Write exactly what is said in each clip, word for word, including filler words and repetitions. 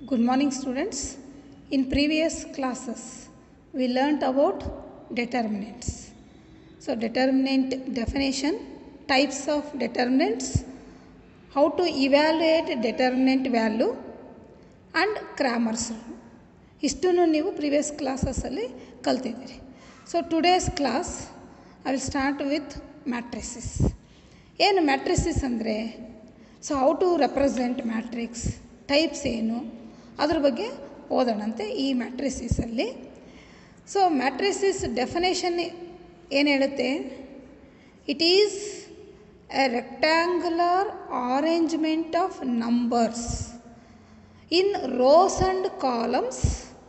Good morning, students. In previous classes, we learnt about determinants. So, determinant definition, types of determinants, how to evaluate determinant value, and Cramer's rule. ಇಷ್ಟನ್ನು ನೀವು previous ಕ್ಲಾಸಸ್ಸಲ್ಲಿ ಕಲ್ತಿದ್ದೀರಿ. So today's class I will start with matrices. ಏನು matrices ಅಂದರೆ, so how to represent matrix, types ಏನು, ಅದ್ರ ಬಗ್ಗೆ ಓದೋಣಂತೆ ಈ ಮ್ಯಾಟ್ರಿಸಿಸಲ್ಲಿ. ಸೊ ಮ್ಯಾಟ್ರಿಸಿಸ್ ಡೆಫಿನೇಷನ್ ಏನು ಹೇಳುತ್ತೆ, it is a rectangular arrangement of numbers in rows and columns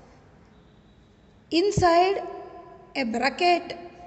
inside a bracket,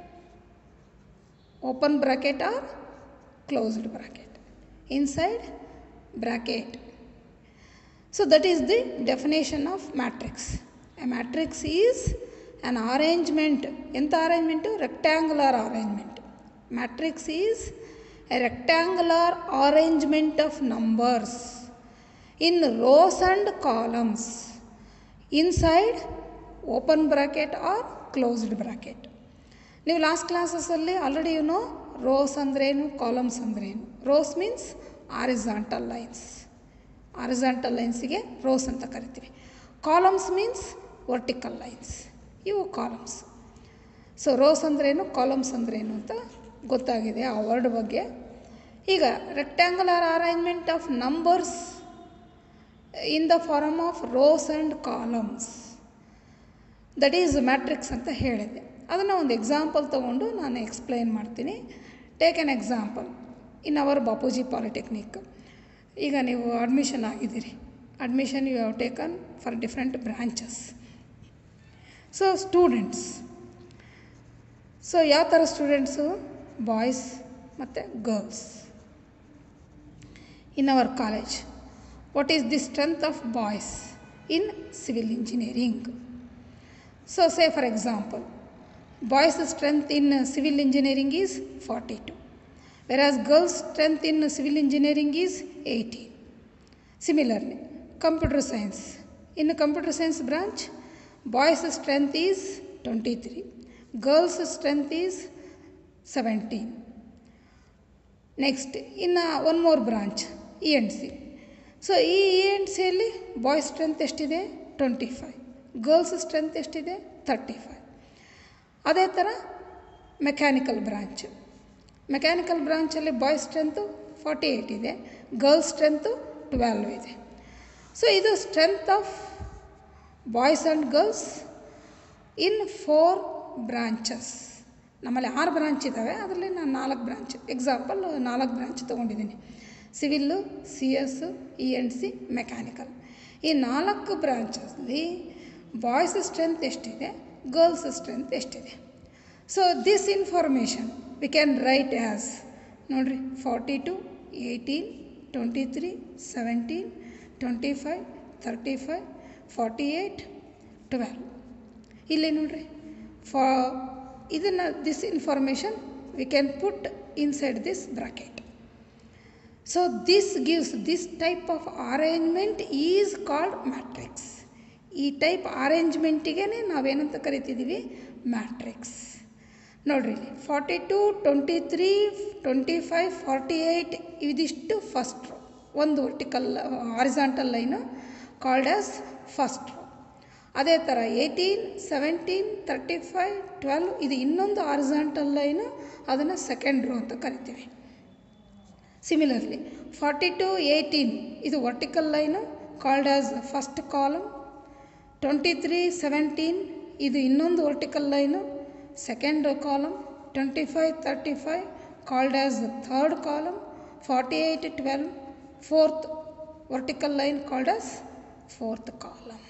open bracket or closed bracket, inside bracket. So that is the definition of matrix. A matrix is an arrangement. Entha arrangement? Rectangular arrangement. Matrix is a rectangular arrangement of numbers in rows and columns inside open bracket or closed bracket. ನೀವು last ಕ್ಲಾಸಸ್ಸಲ್ಲಿ already you know rows ಅಂದ್ರೇನು, columns ಅಂದ್ರೇನು. Rows means horizontal lines, horizontal ಲೈನ್ಸಿಗೆ rows ಅಂತ ಕರಿತೀವಿ. Columns means vertical lines, ಇವು columns. So rows ಅಂದ್ರೇನು, columns ಅಂದ್ರೇನು ಅಂತ ಗೊತ್ತಾಗಿದೆ ಆ ವರ್ಡ್ ಬಗ್ಗೆ. ಈಗ rectangular arrangement of numbers in the form of rows and columns, that is matrix ಅಂತ ಹೇಳಿದೆ. ಅದನ್ನು ಒಂದು ಎಕ್ಸಾಂಪಲ್ ತೊಗೊಂಡು ನಾನು ಎಕ್ಸ್ಪ್ಲೈನ್ ಮಾಡ್ತೀನಿ. Take an example in our Bapuji polytechnic. ಈಗ ನೀವು ಅಡ್ಮಿಷನ್ ಆಗಿದ್ದೀರಿ, admission you have taken for different branches. So students, so ಯಾವ ಥರ ಸ್ಟೂಡೆಂಟ್ಸು, ಬಾಯ್ಸ್ ಮತ್ತು girls in our college. What is the strength of boys in civil engineering? So say for example, boys' strength in civil engineering is forty-two, whereas girls' strength in civil engineering is eighteen. Similarly, computer science. In computer science branch, boys' strength is twenty-three, girls' strength is seventeen. Next, in uh, one more branch, E and C. So ಈ E and ಸಿಯಲ್ಲಿ boys strength ಎಷ್ಟಿದೆ, twenty five, girls strength ಎಷ್ಟಿದೆ, thirty five. ಅದೇ ಥರ mechanical branch, mechanical ಬ್ರಾಂಚಲ್ಲಿ boys strength forty eight ಇದೆ, girls strength twelve ಇದೆ. So ಇದು strength of boys and girls in four branches. ನಮ್ಮಲ್ಲಿ ಆರು ಬ್ರಾಂಚ್ ಇದ್ದಾವೆ, ಅದರಲ್ಲಿ ನಾನು ನಾಲ್ಕು ಬ್ರಾಂಚ್ ಎಕ್ಸಾಂಪಲ್ ನಾಲ್ಕು ಬ್ರಾಂಚ್ ತೊಗೊಂಡಿದ್ದೀನಿ. Civil, C S, E and C, mechanical. ಈ ನಾಲ್ಕು ಬ್ರಾಂಚಲ್ಲಿ ಬಾಯ್ಸ್ ಸ್ಟ್ರೆಂತ್ ಎಷ್ಟಿದೆ, ಗರ್ಲ್ಸ್ ಸ್ಟ್ರೆಂತ್ ಎಷ್ಟಿದೆ. So this information we can write as, ನೋಡಿರಿ, forty two, eighteen, twenty three, seventeen, twenty five, thirty five, forty eight, twelve. ಇಲ್ಲಿ ನೋಡಿರಿ, ಫಾ ಇದನ್ನು this information we can put inside this bracket. So this gives, this type of arrangement is called matrix. ಈ type ಅರೇಂಜ್ಮೆಂಟಿಗೆ ನಾವೇನಂತ ಕರಿತಿದ್ದೀವಿ, matrix. ನೋಡಿರಿ, forty two, twenty three, twenty five, forty eight ಇದಿಷ್ಟು ಫಸ್ಟ್ ರೋ, ಒಂದು vertical horizontal line called as first row. ಅದೇ ಥರ eighteen, seventeen, thirty five, twelve ಇದು ಇನ್ನೊಂದು ಹಾರಿಜಾಂಟಲ್ ಲೈನು, ಅದನ್ನು ಸೆಕೆಂಡ್ ರೋ ಅಂತ ಕರಿತೀವಿ. ಸಿಮಿಲರ್ಲಿ ಫಾರ್ಟಿ ಟು, ಏಯ್ಟೀನ್ ಇದು vertical line called as first column. Twenty three, seventeen ಇದು ಇನ್ನೊಂದು vertical line, second column. Twenty five, thirty five called as third column. Forty eight, twelve fourth vertical line called as fourth column.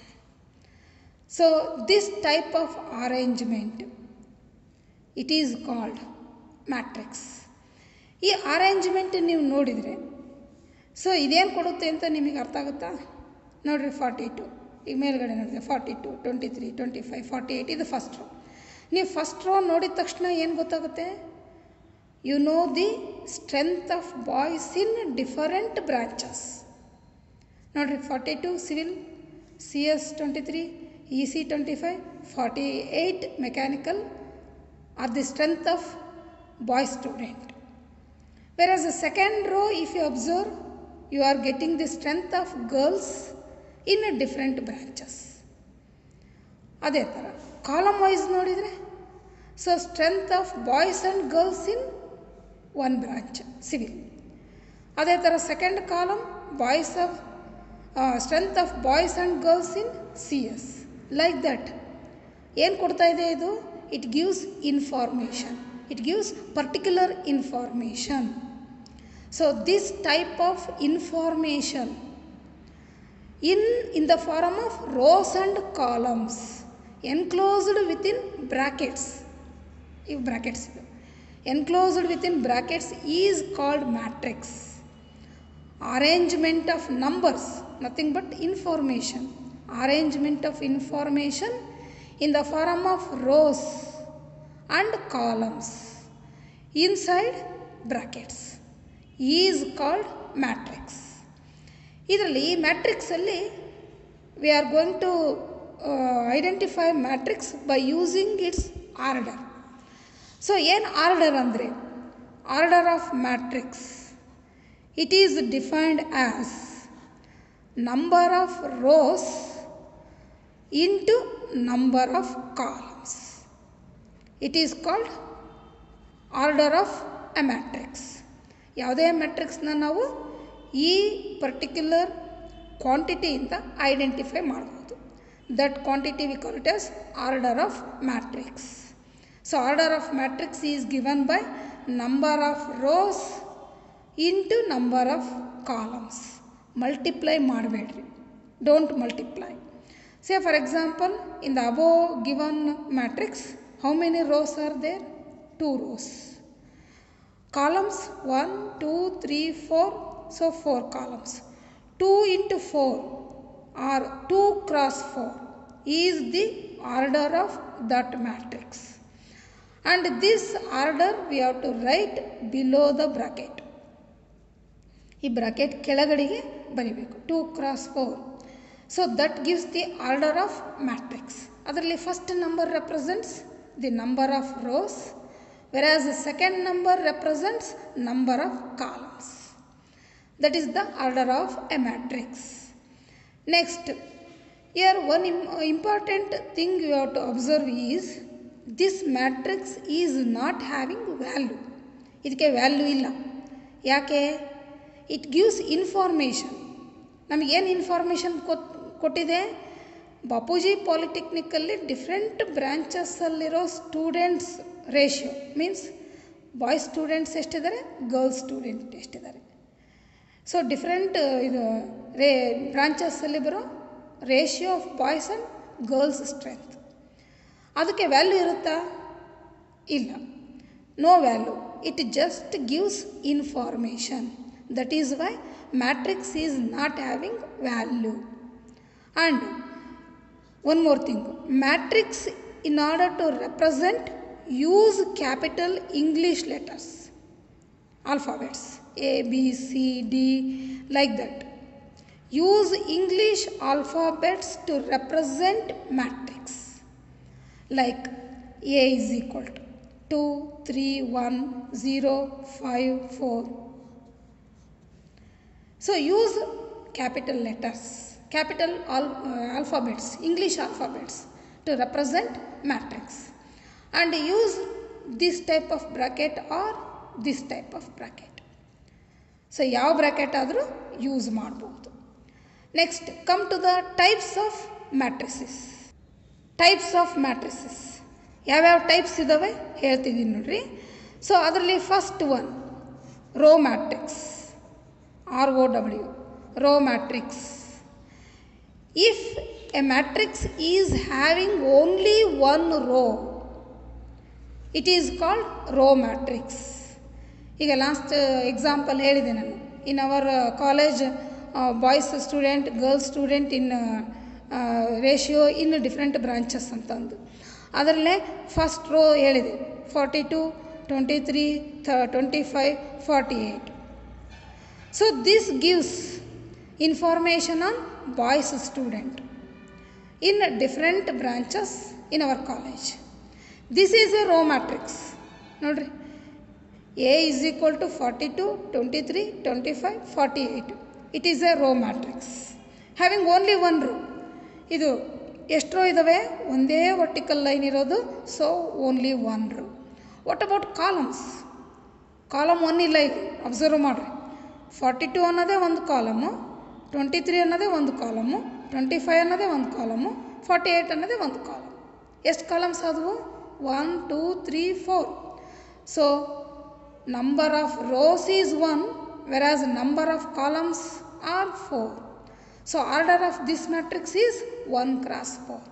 So this type of arrangement it is called matrix. ಈ arrangement ನೀವು ನೋಡಿದರೆ so ಇದೇನು ಕೊಡುತ್ತೆ ಅಂತ ನಿಮಗೆ ಅರ್ಥ ಆಗುತ್ತಾ? ನೋಡಿರಿ, ಫಾರ್ಟಿ ಟು ಈಗ ಮೇಲ್ಗಡೆ ನೋಡಿದೆ, forty two, twenty three, twenty five, forty eight ಇದು ಫಸ್ಟ್ ರೋ. ನೀವು ಫಸ್ಟ್ ರೋ ನೋಡಿದ ತಕ್ಷಣ ಏನು ಗೊತ್ತಾಗುತ್ತೆ, you know the strength of boys in different branches. ನೋಡಿರಿ, forty two civil, C S twenty-three, E C twenty-five, forty-eight mechanical are the strength of boy student. Whereas the second row, if you observe, you are getting the strength of girls in a different branches. ಅದೇ ಥರ column wise ನೋಡಿದರೆ, so strength of boys and girls in one branch civil. ಅದೇ ಥರ second column boys of strength of boys and girls in C S. Like that ಏನು ಕೊಡ್ತಾ ಇದೆ ಇದು? It gives information. It gives particular information. So this type of information in, in the form of rows and columns enclosed within brackets. If brackets enclosed within brackets is called matrix. Arrangement of numbers, nothing but information. Arrangement of information in the form of rows and columns inside brackets is called matrix. ಇದರಲ್ಲಿ ಈ ಮ್ಯಾಟ್ರಿಕ್ಸಲ್ಲಿ we are going to identify matrix by using its order. So ಏನು order ಅಂದರೆ, order of matrix it is defined as number of rows into number of columns. It is called order of a matrix. ಯಾವುದೇ ಮ್ಯಾಟ್ರಿಕ್ಸ್ನ ನಾವು ಈ particular ಕ್ವಾಂಟಿಟಿಯಿಂದ identify ಮಾಡ್ಬೋದು. That quantity we call it as order of matrix. So order of matrix is given by number of rows into number of columns. Multiply ಮಾಡಬೇಡ್ರಿ, don't multiply. Say for example, in the above given matrix, how many rows are there? Two rows. Columns one, two, three, four. So four columns. two into four or two cross four is the order of that matrix. And this order we have to write below the bracket. ಈ bracket ಕೆಳಗಡೆಗೆ ಬರಿಬೇಕು. two cross four. So that gives the order of matrix. ಅದರಲ್ಲಿ first number represents the number of rows, whereas the second number represents number of columns. That is the order of a matrix. Next, here one important thing you have to observe is this matrix is not having value. ಇದಕ್ಕೆ value ಇಲ್ಲ. ಯಾಕೆ? It gives information. ನಮಗೇನು information ಕೊಟ್ಟಿದೆ? ಬಾಪೂಜಿ ಪಾಲಿಟೆಕ್ನಿಕಲ್ಲಿ different ಬ್ರ್ಯಾಂಚಸ್ಸಲ್ಲಿರೋ students ratio means boys students ಎಷ್ಟಿದ್ದಾರೆ, girls student ಎಷ್ಟಿದ್ದಾರೆ. So different ಇದು ರೇ ಬ್ರಾಂಚಸ್ಸಲ್ಲಿ ಬರೋ ratio of boys and girls strength. ಅದಕ್ಕೆ ವ್ಯಾಲ್ಯೂ ಇರುತ್ತಾ? ಇಲ್ಲ, no value. It just gives information. That is why matrix is not having value. And one more thing, matrix in order to represent use capital English letters, alphabets A, B, C, D, like that. Use English alphabets to represent matrix. Like A is equal to two, three, one, zero, five, four. So use capital letters, capital al uh, alphabets, English alphabets to represent matrix, and use this type of bracket or this type of bracket. So ಯಾವ bracket ಆದರೂ use ಮಾಡಬಹುದು. Next come to the types of matrices. Types of matrices ಯಾವ್ಯಾವ types ಇದ್ದಾವೆ ಹೇಳ್ತಿದ್ದೀನಿ ನೋಡ್ರಿ. So ಅದರಲ್ಲಿ first one row matrix, R O W, row matrix. If a matrix is having only one row, it is called row matrix. ಈಗ last example ಹೇಳಿದೆ ನಾನು. In our college boys student, girls student in ratio in different branches ಅಂತಂದು ಅದರಲ್ಲೇ first row ಹೇಳಿದೆ forty two, twenty three, twenty five, forty eight. So this gives information on boys student. in different branches in our college. This is a row matrix. ನೋಡ್ರಿ, A is equal to forty-two, twenty-three, twenty-five, forty-eight. It is a row matrix having only one row. ಇದು ಎಷ್ಟು row ಇದ್ದಾವೆ? ಒಂದೇ vertical line ಇರೋದು, so only one row. What about columns? Column one ಇಲ್ಲ ಇಲ್ಲಿ, observe ಮಾಡಿರಿ. Forty to ಅನ್ನೋದೇ ಒಂದು ಕಾಲಮು, ಟ್ವೆಂಟಿ ತ್ರೀ ಅನ್ನೋದೇ ಒಂದು ಕಾಲಮು, ಟ್ವೆಂಟಿ ಫೈವ್ ಅನ್ನೋದೇ ಒಂದು ಕಾಲಮು, ಫಾರ್ಟಿ ಏಯ್ಟ್ ಅನ್ನೋದೇ ಒಂದು ಕಾಲಮ್. ಎಷ್ಟು ಕಾಲಮ್ಸ್ ಆದವು? One two three four. So number of rows is one, whereas number of columns are four. So order of this matrix is one cross four.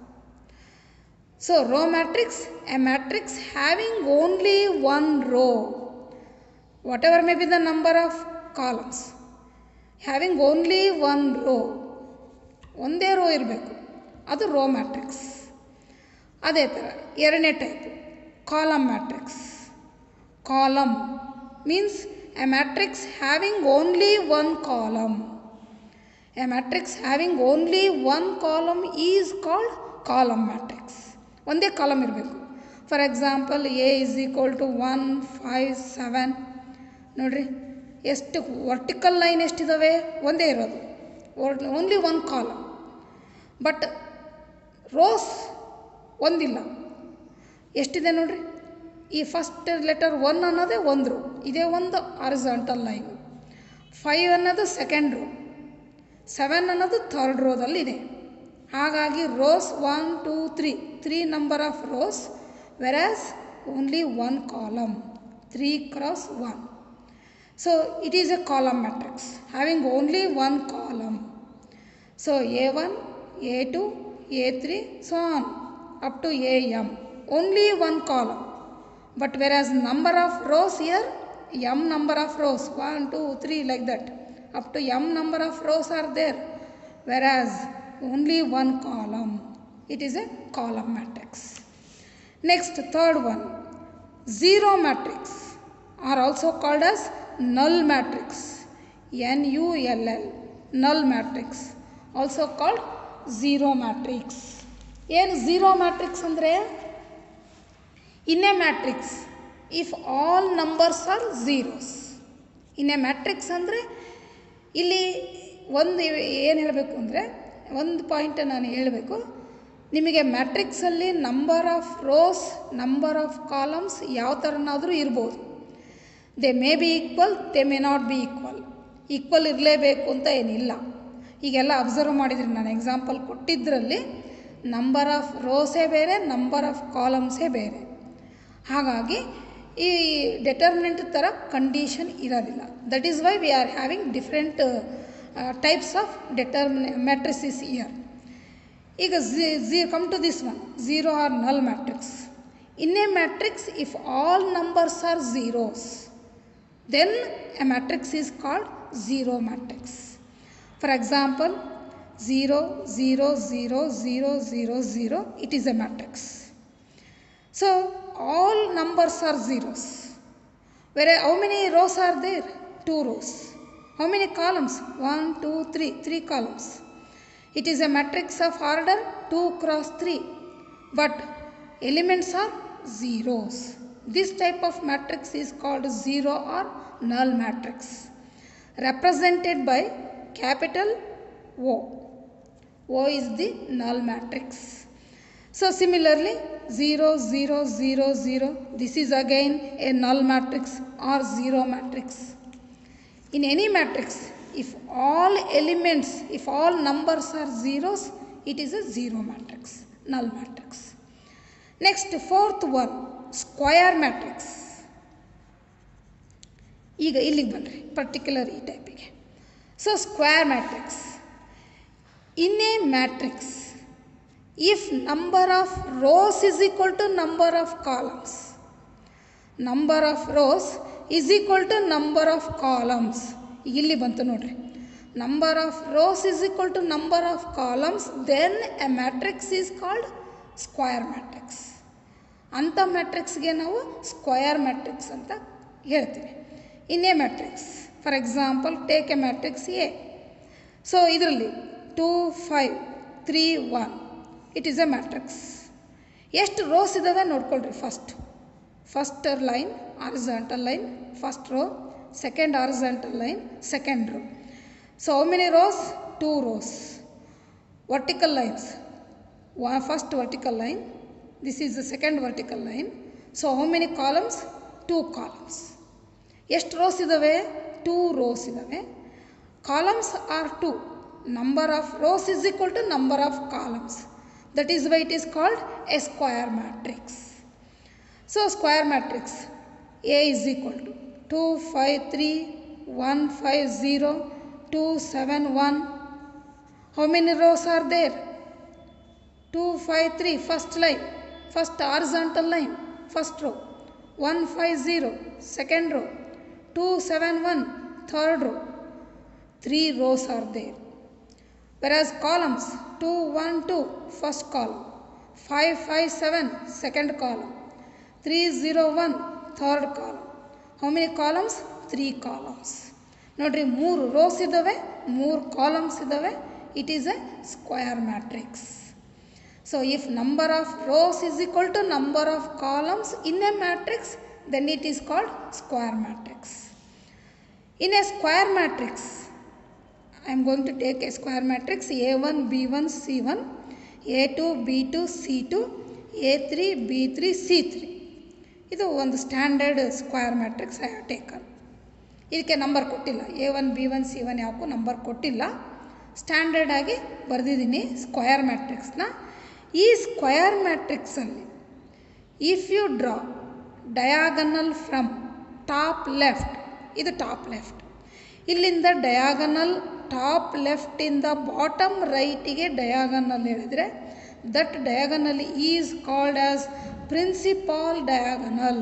So row matrix, a matrix having only one row, whatever may be the number of columns, having only one row, ಒಂದೇ row ಇರಬೇಕು, ಅದು row matrix. ಅದೇ ಥರ ಎರಡನೇ type column matrix. Column means a matrix having only one column. A matrix having only one column is called column matrix. ಒಂದೇ column ಇರಬೇಕು. For example, A is equal to one five seven. ನೋಡಿರಿ, ಎಷ್ಟು vertical line ಎಷ್ಟಿದ್ದಾವೆ? ಒಂದೇ ಇರೋದು, only one column. But rows ಒಂದಿಲ್ಲ. ಎಷ್ಟಿದೆ ನೋಡಿರಿ, ಈ ಫಸ್ಟ್ ಲೆಟರ್ ಒನ್ ಅನ್ನೋದೇ ಒಂದು ರೋ, ಇದೇ ಒಂದು ಹಾರಿಜಾಂಟಲ್ ಲೈನು. ಫೈವ್ ಅನ್ನೋದು ಸೆಕೆಂಡ್ ರೋ, ಸೆವೆನ್ ಅನ್ನೋದು ಥರ್ಡ್ ರೋದಲ್ಲಿದೆ. ಹಾಗಾಗಿ rows one two three, three number of rows, whereas only one column, three cross one. So it is a column matrix having only one column. So A one, A two, A three, so on up to A M, only one column. But whereas number of rows here, M number of rows, one, two, three, like that, up to M number of rows are there, whereas only one column. It is a column matrix. Next, third one, zero matrix are also called as null matrix. N U L L, null matrix, also called zero matrix. ಏನು zero matrix ಅಂದರೆ? In a matrix if all numbers are zeros. In a matrix ಅಂದರೆ ಇಲ್ಲಿ ಒಂದು ಏನು ಹೇಳಬೇಕು ಅಂದರೆ, ಒಂದು point ನಾನು ಹೇಳಬೇಕು ನಿಮಗೆ. ಮ್ಯಾಟ್ರಿಕ್ಸಲ್ಲಿ number of rows, number of columns ಯಾವ ಥರನಾದರೂ ಇರ್ಬೋದು. They may be equal, they may not be equal. Equal ಇರಲೇಬೇಕು ಅಂತ ಏನಿಲ್ಲ. ಈಗೆಲ್ಲ ಅಬ್ಸರ್ವ್ ಮಾಡಿದ್ರಿ, ನಾನು ಎಕ್ಸಾಂಪಲ್ ಕೊಟ್ಟಿದ್ದರಲ್ಲಿ ನಂಬರ್ ಆಫ್ ರೋಸೇ ಬೇರೆ, ನಂಬರ್ ಆಫ್ ಕಾಲಮ್ಸೇ ಬೇರೆ. ಹಾಗಾಗಿ ಈ ಡೆಟರ್ಮಿನೆಂಟ್ ಥರ ಕಂಡೀಷನ್ ಇರೋದಿಲ್ಲ. That is why we are having different types of determine matrices here. ಈಗ ಝಿ come to this one, zero or null matrix. In a matrix if all numbers are zeros, then a matrix is called zero matrix. For example, zero, zero, zero, zero, zero, zero, it is a matrix. So all numbers are zeros. Whereas how many rows are there? Two rows. How many columns? One, two, three, three columns. It is a matrix of order two cross three, but elements are zeros. This type of matrix is called zero or null matrix, represented by capital O. O is the null matrix. So similarly, zero, zero, zero, zero, this is again a null matrix or zero matrix. In any matrix, if all elements, if all numbers are zeros, it is a zero matrix, null matrix. Next, fourth one, square matrix. ಈಗ ಇಲ್ಲಿಗೆ ಬನ್ನಿರಿ, particular ಈ ಟೈಪಿಗೆ. So square matrix. In a matrix if number of rows is equal to number of columns, number of rows is equal to number of columns. ಈಗ ಇಲ್ಲಿ ಬಂತು ನೋಡ್ರಿ, number of rows is equal to number of columns, then a matrix is called square matrix. ಅಂಥ ಮ್ಯಾಟ್ರಿಕ್ಸ್ಗೆ ನಾವು square matrix ಅಂತ ಹೇಳ್ತೀವಿ. In a matrix, for example take A matrix A. So ಇದರಲ್ಲಿ two five three one it is a matrix. ಎಷ್ಟು rows ಇದ್ದಾವೆ ನೋಡ್ಕೊಳ್ರಿ. First first line horizontal line, first row, second horizontal line, second row. So how many rows? Two rows. Vertical lines, first vertical line, this is the second vertical line. So how many columns? Two columns. ಎಷ್ಟು rows ಇದ್ದಾವೆ? Two rows ಇದ್ದಾವೆ. Columns are two. Number of rows is equal to number of columns. That is why it is called a square matrix. So square matrix A is equal to two, five, three, one, five, zero, two, seven, one. How many rows are there? two, five, three, first line, first horizontal line, first row. one, five, zero, second row. two, seven, one, third row. Three rows are there. Whereas columns two, one, two, first column, five, five, seven, second column, three, zero, one, third column. How many columns? three columns. ನೋಡ್ರಿ, ಮೂರು rose ಇದ್ದಾವೆ, ಮೂರು columns ಇದ್ದಾವೆ. It is a square matrix. So if number of rows is equal to number of columns in a matrix, then it is called square matrix. In a square matrix, I am going to take a square matrix A one, B one, C one, A two, B two, C two, A three, B three, C three. ಇದು ಒಂದು standard square matrix I have taken. ಇದಕ್ಕೆ number ಕೊಟ್ಟಿಲ್ಲ. A one, B one, C one ಯಾಕೂ number ಕೊಟ್ಟಿಲ್ಲ. Standard ಆಗಿ ಬರೆದಿದ್ದೀನಿ square ಮ್ಯಾಟ್ರಿಕ್ಸ್ನ. ಈ ಸ್ಕ್ವೇರ್ ಮ್ಯಾಟ್ರಿಕ್ಸಲ್ಲಿ if you draw diagonal from top left, ಇದು ಟಾಪ್ ಲೆಫ್ಟ್, ಇಲ್ಲಿಂದ ಡಯಾಗನಲ್ ಟಾಪ್ ಲೆಫ್ಟಿಂದ ಬಾಟಮ್ ರೈಟಿಗೆ ಡಯಾಗನಲ್ ಹೇಳಿದರೆ, that diagonal is called as principal diagonal.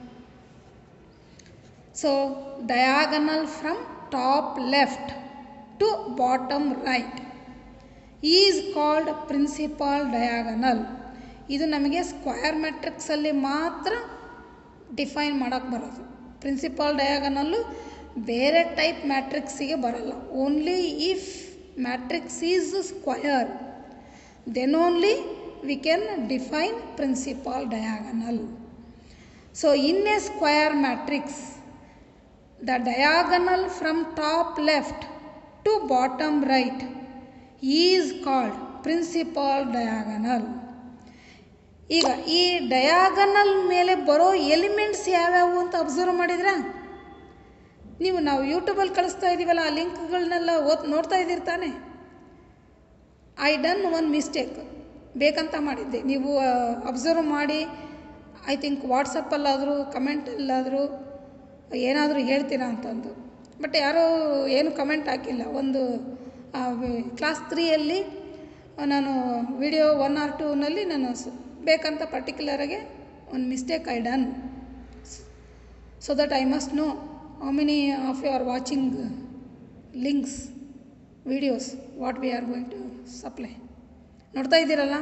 So diagonal from top left to bottom right is called principal diagonal. ಇದು ನಮಗೆ square ಮ್ಯಾಟ್ರಿಕ್ಸಲ್ಲಿ ಮಾತ್ರ define ಮಾಡೋಕ್ಕೆ ಬರೋದು. ಪ್ರಿನ್ಸಿಪಾಲ್ ಡಯಾಗನಲ್ಲು ಬೇರೆ ಟೈಪ್ ಮ್ಯಾಟ್ರಿಕ್ಸಿಗೆ ಬರಲ್ಲ. Only if matrix is square, then only we can define principal diagonal. So in a square matrix, the diagonal from top left to bottom right is called principal diagonal. ಈಗ ಈ diagonal ಮೇಲೆ ಬರೋ elements ಯಾವ್ಯಾವು ಅಂತ observe ಮಾಡಿದ್ರಾ ನೀವು? ನಾವು ಯೂಟ್ಯೂಬಲ್ಲಿ ಕಳಿಸ್ತಾ ಇದ್ದೀವಲ್ಲ, ಆ ಲಿಂಕ್ಗಳನ್ನೆಲ್ಲ ಓದ್ ನೋಡ್ತಾ ಇದ್ದಿರ್ತಾನೆ. ಐ ಡನ್ ಒನ್ ಮಿಸ್ಟೇಕ್, ಬೇಕಂತ ಮಾಡಿದ್ದೆ. ನೀವು ಅಬ್ಸರ್ವ್ ಮಾಡಿ, ಐ ಥಿಂಕ್ ವಾಟ್ಸಪ್ಪಲ್ಲಾದರೂ ಕಮೆಂಟಲ್ಲಾದರೂ ಏನಾದರೂ ಹೇಳ್ತೀರಾ ಅಂತಂದು. ಬಟ್ ಯಾರೋ ಏನು ಕಮೆಂಟ್ ಹಾಕಿಲ್ಲ. ಒಂದು ಕ್ಲಾಸ್ ತ್ರೀಯಲ್ಲಿ ನಾನು ವಿಡಿಯೋ ಒನ್ ಆರ್ ಟೂನಲ್ಲಿ ನಾನು ಬೇಕಂತ ಪರ್ಟಿಕ್ಯುಲರಾಗಿ ಒಂದು mistake I done. So that I must know how many of you are watching links, videos, what we are going to supply. ನೋಡ್ತಾ ಇದ್ದೀರಲ್ಲ,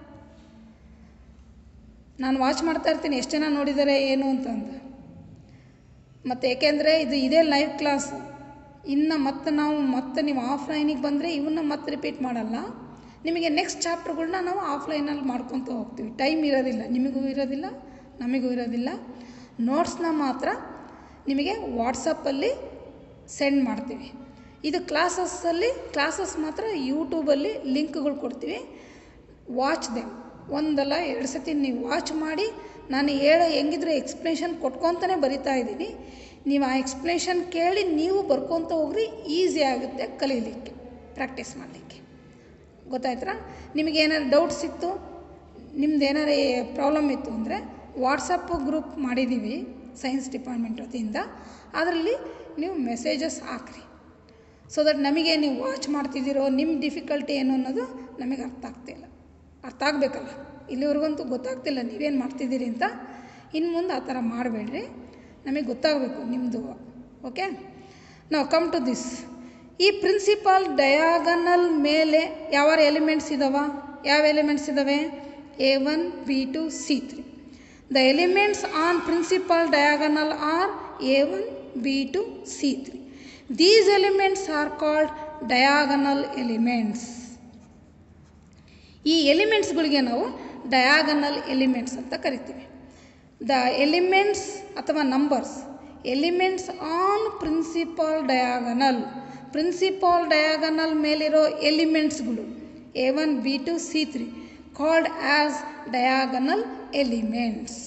ನಾನು ವಾಚ್ ಮಾಡ್ತಾ ಇರ್ತೀನಿ ಎಷ್ಟು ಜನ ನೋಡಿದ್ದಾರೆ ಏನು ಅಂತಂದು. ಮತ್ತು ಏಕೆಂದರೆ ಇದು ಇದೇ ಲೈವ್ ಕ್ಲಾಸ್. ಇನ್ನು ಮತ್ತೆ ನಾವು ಮತ್ತೆ ನೀವು ಆಫ್ಲೈನಿಗೆ ಬಂದರೆ ಇವನ್ನ ಮತ್ತೆ ರಿಪೀಟ್ ಮಾಡಲ್ಲ. ನಿಮಗೆ ನೆಕ್ಸ್ಟ್ ಚಾಪ್ಟರ್ಗಳನ್ನ ನಾವು ಆಫ್ಲೈನಲ್ಲಿ ಮಾಡ್ಕೊತ ಹೋಗ್ತೀವಿ. ಟೈಮ್ ಇರೋದಿಲ್ಲ, ನಿಮಗೂ ಇರೋದಿಲ್ಲ, ನಮಗೂ ಇರೋದಿಲ್ಲ. ನೋಟ್ಸ್ನ ಮಾತ್ರ ನಿಮಗೆ ವಾಟ್ಸಪ್ಪಲ್ಲಿ ಸೆಂಡ್ ಮಾಡ್ತೀವಿ. ಇದು ಕ್ಲಾಸಸ್ಸಲ್ಲಿ ಕ್ಲಾಸಸ್ ಮಾತ್ರ ಯೂಟ್ಯೂಬಲ್ಲಿ ಲಿಂಕ್ಗಳು ಕೊಡ್ತೀವಿ. Watch them. ಒಂದಲ್ಲ ಎರಡು ಸತಿ ನೀವು ವಾಚ್ ಮಾಡಿ, ನಾನು ಹೇಳೋ ಹೆಂಗಿದ್ರು ಎಕ್ಸ್ಪ್ಲೇಷನ್ ಕೊಟ್ಕೊತಾನೆ ಬರಿತಾ ಇದ್ದೀನಿ. ನೀವು ಆ ಎಕ್ಸ್ಪ್ಲೇಷನ್ ಕೇಳಿ ನೀವು ಬರ್ಕೊತ ಹೋಗ್ರಿ, ಈಸಿ ಆಗುತ್ತೆ ಕಲೀಲಿಕ್ಕೆ, ಪ್ರಾಕ್ಟೀಸ್ ಮಾಡಲಿಕ್ಕೆ. ಗೊತ್ತಾಯ್ತಾ? ನಿಮಗೇನಾರು ಡೌಟ್ಸ್ ಇತ್ತು, ನಿಮ್ದು ಏನಾರು ಪ್ರಾಬ್ಲಮ್ ಇತ್ತು ಅಂದರೆ ವಾಟ್ಸಪ್ ಗ್ರೂಪ್ ಮಾಡಿದ್ದೀವಿ ಸೈನ್ಸ್ ಡಿಪಾರ್ಟ್ಮೆಂಟ್ ವತಿಯಿಂದ. ಅದರಲ್ಲಿ ನೀವು ಮೆಸೇಜಸ್ ಹಾಕ್ರಿ. ಸೊ ದಟ್ ನಮಗೆ ನೀವು ವಾಚ್ ಮಾಡ್ತಿದ್ದೀರೋ ನಿಮ್ಮ ಡಿಫಿಕಲ್ಟಿ ಏನು ಅನ್ನೋದು ನಮಗೆ ಅರ್ಥ ಆಗ್ತಿಲ್ಲ. ಅರ್ಥ ಆಗಬೇಕಲ್ಲ, ಇಲ್ಲಿವರೆಗಂತೂ ಗೊತ್ತಾಗ್ತಿಲ್ಲ ನೀವೇನು ಮಾಡ್ತಿದ್ದೀರಿ ಅಂತ. ಇನ್ನು ಮುಂದೆ ಆ ಥರ ಮಾಡಬೇಡ್ರಿ, ನಮಗೆ ಗೊತ್ತಾಗಬೇಕು ನಿಮ್ಮದು. ಓಕೆ, ನಾವು ಕಮ್ ಟು ದಿಸ್. ಈ ಪ್ರಿನ್ಸಿಪಾಲ್ ಡಯಾಗನಲ್ ಮೇಲೆ ಯಾವ ಎಲಿಮೆಂಟ್ಸ್ ಇದ್ದಾವ? ಯಾವ ಎಲಿಮೆಂಟ್ಸ್ ಇದ್ದಾವೆ? A one, B two, C three. The elements on principal diagonal are A one, B two, C three. These elements are called diagonal elements. ಈ ಎಲಿಮೆಂಟ್ಸ್ಗಳಿಗೆ ನಾವು diagonal elements ಅಂತ ಕರಿತೀವಿ. ದ ಎಲಿಮೆಂಟ್ಸ್ ಅಥವಾ numbers elements on principal diagonal, principal diagonal ಮೇಲಿರೋ ಎಲಿಮೆಂಟ್ಸ್ಗಳು A one B two C three called as diagonal elements.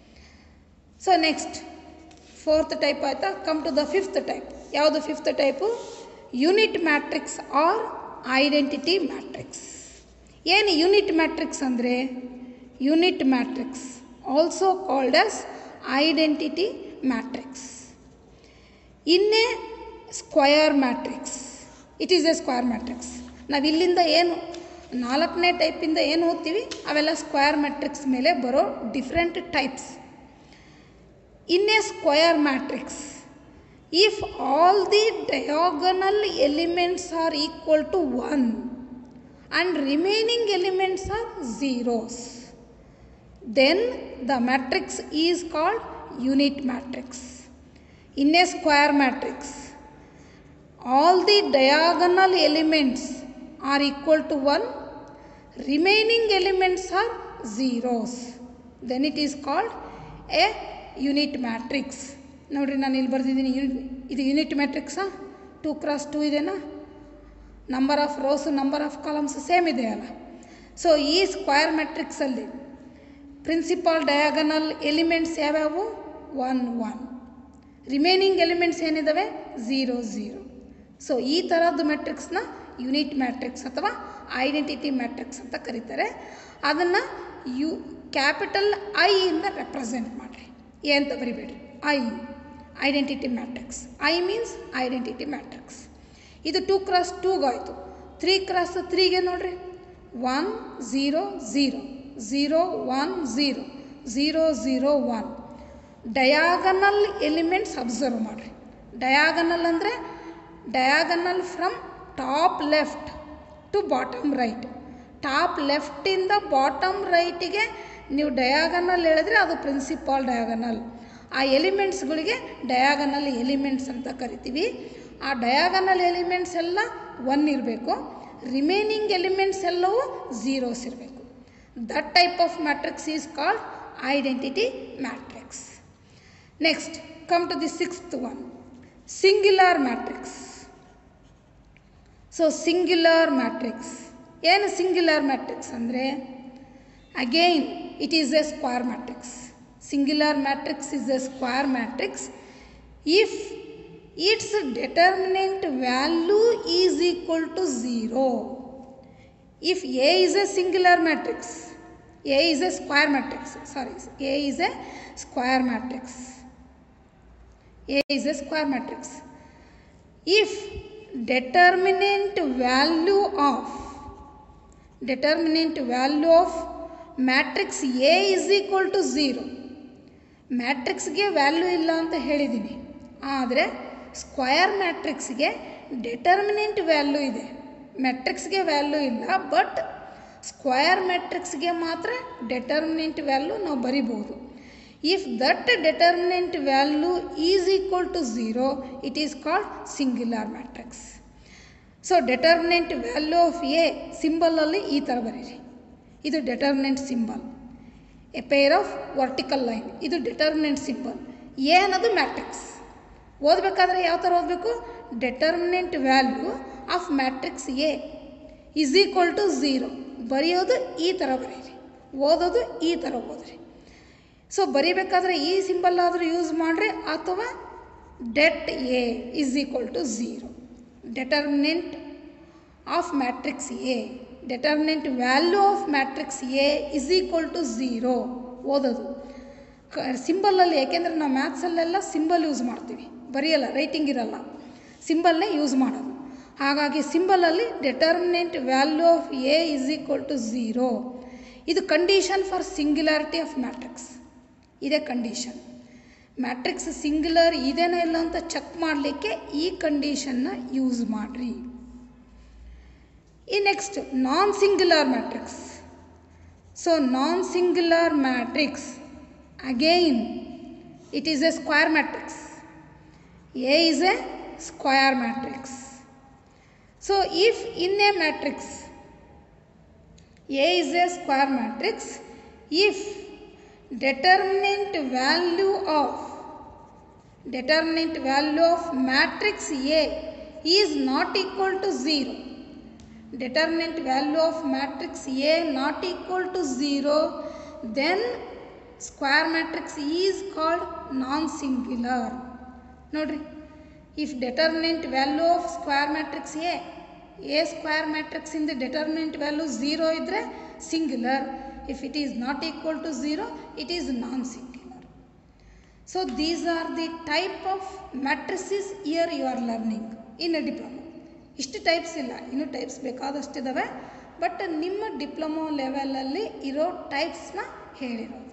So next fourth type ಆಯಿತಾ. Come to the fifth type. ಯಾವುದು fifth type? Unit matrix or identity matrix. ಏನು unit matrix ಅಂದರೆ? Unit matrix also called as identity matrix. ಇನ್ನೇ square matrix. It is a square matrix. ನಾವು ಇಲ್ಲಿಂದ ಏನು ನಾಲ್ಕನೇ ಟೈಪಿಂದ ಏನು ಓದ್ತೀವಿ ಅವೆಲ್ಲ ಸ್ಕ್ವಯರ್ ಮ್ಯಾಟ್ರಿಕ್ಸ್ ಮೇಲೆ ಬರೋ different types. In a square matrix, if all the diagonal elements are equal to one and remaining elements are zeros, then the matrix is called unit matrix. In a square matrix, all the diagonal elements are equal to one, remaining elements are zeros, then it is called a unit matrix. ನೋಡಿರಿ ನಾನು ಇಲ್ಲಿ ಬರ್ತಿದ್ದೀನಿ. Unit ಇದು unit ಮ್ಯಾಟ್ರಿಕ್ಸಾ? Two cross two ಇದೆನಾ? Number of rows number of columns same ಇದೆಯಲ್ಲ. ಸೊ ಈ ಸ್ಕ್ವಯರ್ ಮ್ಯಾಟ್ರಿಕ್ಸಲ್ಲಿ ಪ್ರಿನ್ಸಿಪಾಲ್ ಡಯಾಗನಲ್ ಎಲಿಮೆಂಟ್ಸ್ ಯಾವ್ಯಾವು? One one. ರಿಮೈನಿಂಗ್ ಎಲಿಮೆಂಟ್ಸ್ ಏನಿದ್ದಾವೆ? Zero zero. ಸೊ ಈ ಥರದ್ದು ಮ್ಯಾಟ್ರಿಕ್ಸ್ನ ಯೂನಿಟ್ ಮ್ಯಾಟ್ರಿಕ್ಸ್ ಅಥವಾ ಐಡೆಂಟಿಟಿ ಮ್ಯಾಟ್ರಿಕ್ಸ್ ಅಂತ ಕರೀತಾರೆ. ಅದನ್ನು ಯು ಕ್ಯಾಪಿಟಲ್ ಐ ಇಂದ ರೆಪ್ರೆಸೆಂಟ್ ಮಾಡಿರಿ. ಎ ಅಂತ ಬರಿಬೇಡ್ರಿ. I identity matrix. I means identity matrix. ಇದು ಟೂ ಕ್ರಾಸ್ ಟೂಗಾಯಿತು. ತ್ರೀ ಕ್ರಾಸ್ ತ್ರೀಗೆ ನೋಡ್ರಿ. One zero zero zero one zero zero zero one. Diagonal elements observe ಮಾಡಿರಿ. ಡಯಾಗನಲ್ ಅಂದರೆ diagonal from top left to bottom right. Top ಲೆಫ್ಟಿಂದ bottom ರೈಟಿಗೆ ನೀವು diagonal ಹೇಳಿದ್ರೆ ಅದು ಪ್ರಿನ್ಸಿಪಾಲ್ ಡಯಾಗನಲ್. ಆ ಎಲಿಮೆಂಟ್ಸ್ಗಳಿಗೆ ಡಯಾಗನಲ್ ಎಲಿಮೆಂಟ್ಸ್ ಅಂತ ಕರಿತೀವಿ. ಆ ಡಯಾಗನಲ್ ಎಲಿಮೆಂಟ್ಸ್ ಎಲ್ಲ ಒನ್ ಇರಬೇಕು. ರಿಮೈನಿಂಗ್ ಎಲಿಮೆಂಟ್ಸ್ ಎಲ್ಲವೂ ಝೀರೋಸ್ ಇರಬೇಕು. That type of matrix is called identity matrix. Next come to the sixth one, singular matrix. So singular matrix ಏನು? ಸಿಂಗ್ಯುಲರ್ ಮ್ಯಾಟ್ರಿಕ್ಸ್ ಅಂದರೆ again it is a square matrix. Singular matrix is a square matrix if its determinant value is equal to zero. If A is a singular matrix, A is a square matrix, sorry, A is a square matrix. A is a square matrix. If determinant value of determinant value of matrix A is equal to zero. ಮ್ಯಾಟ್ರಿಕ್ಸ್ಗೆ value ಇಲ್ಲ ಅಂತ ಹೇಳಿದ್ದೀನಿ, ಆದರೆ square ಮ್ಯಾಟ್ರಿಕ್ಸ್ಗೆ determinant value ಇದೆ. ಮ್ಯಾಟ್ರಿಕ್ಸ್ಗೆ value ಇಲ್ಲ, but square ಮ್ಯಾಟ್ರಿಕ್ಸ್ಗೆ ಮಾತ್ರ ಡಿಟರ್ಮಿನೆಂಟ್ ವ್ಯಾಲ್ಯೂ ನಾವು ಬರಿಬೋದು. If that determinant value is equal to zero, it is called singular matrix. So determinant value of A ಸಿಂಬಲಲ್ಲಿ ಈ ಥರ ಬರೀರಿ. ಇದು determinant symbol. A pair of vertical line, ಇದು ಡಿಟರ್ಮಿನೆಂಟ್ ಸಿಂಬಲ್. ಎ ಅನ್ನೋದು ಮ್ಯಾಟ್ರಿಕ್ಸ್. ಓದಬೇಕಾದ್ರೆ ಯಾವ ಥರ ಓದಬೇಕು? Determinant value of matrix A is equal to zero. ಬರೆಯೋದು ಈ ಥರ ಬರೀರಿ, ಓದೋದು ಈ ಥರ ಓದ್ರಿ. ಸೊ ಬರೀಬೇಕಾದ್ರೆ ಈ ಸಿಂಬಲ್ ಆದರೂ ಯೂಸ್ ಮಾಡಿರಿ, ಅಥವಾ det A is equal to zero. Determinant of matrix A, determinant value of matrix A is equal to zero ಓದೋದು ಕ ಸಿಂಬಲಲ್ಲಿ. ಏಕೆಂದರೆ ನಾವು ಮ್ಯಾಥ್ಸಲ್ಲೆಲ್ಲ ಸಿಂಬಲ್ ಯೂಸ್ ಮಾಡ್ತೀವಿ, ಬರೆಯಲ್ಲ, ರೈಟಿಂಗ್ ಇರಲ್ಲ, ಸಿಂಬಲ್ನೇ ಯೂಸ್ ಮಾಡೋದು. ಹಾಗಾಗಿ ಸಿಂಬಲಲ್ಲಿ determinant value of A is equal to zero. ಇದು condition for singularity of matrix. ಇದೇ ಕಂಡೀಷನ್. ಮ್ಯಾಟ್ರಿಕ್ಸ್ ಸಿಂಗ್ಯುಲರ್ ಇದೇನೋ ಇಲ್ಲ ಅಂತ ಚೆಕ್ ಮಾಡಲಿಕ್ಕೆ ಈ ಕಂಡೀಷನ್ನ ಯೂಸ್ ಮಾಡಿರಿ. ಈ next non singular matrix. So non singular matrix again it is a square matrix. A is a square matrix. So if in a matrix A is a square matrix if determinant value of determinant value of matrix A is not equal to zero. Determinant value of matrix A not equal to zero, then square matrix is called non-singular. Nodri, if determinant value of square matrix A, A square matrix in the determinant value zero idre singular. If it is not equal to zero, it is non-singular. So these are the type of matrices here you are learning in a diploma. ಇಷ್ಟು types ಇಲ್ಲ, ಇನ್ನೂ types ಬೇಕಾದಷ್ಟಿದ್ದಾವೆ, but ನಿಮ್ಮ diploma ಲೆವೆಲಲ್ಲಿ ಇರೋ ಟೈಪ್ಸ್ನ ಹೇಳಿರೋದು.